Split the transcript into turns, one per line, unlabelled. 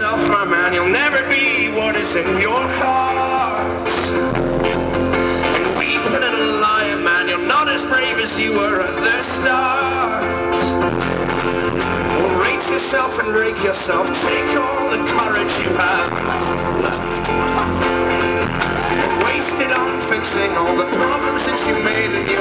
yourself, my man, you'll never be what is in your heart. And weep, little lion, man, you're not as brave as you were at the start. Well, rate yourself and rake yourself, take all the courage you have left. And waste it on fixing all the problems that you made in